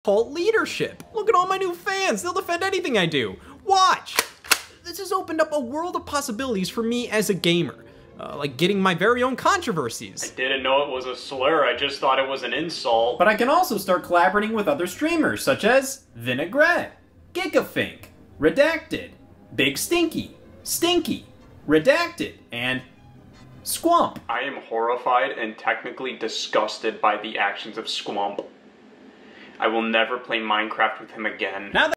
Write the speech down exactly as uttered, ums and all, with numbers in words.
cult leadership. Look at all my new fans. They'll defend anything I do. Watch. This has opened up a world of possibilities for me as a gamer. Uh, like getting my very own controversies. I didn't know it was a slur, I just thought it was an insult. But I can also start collaborating with other streamers, such as Vinaigrette, Gigafink, Redacted, Big Stinky, Stinky, Redacted, and Squump. I am horrified and technically disgusted by the actions of Squump. I will never play Minecraft with him again. Now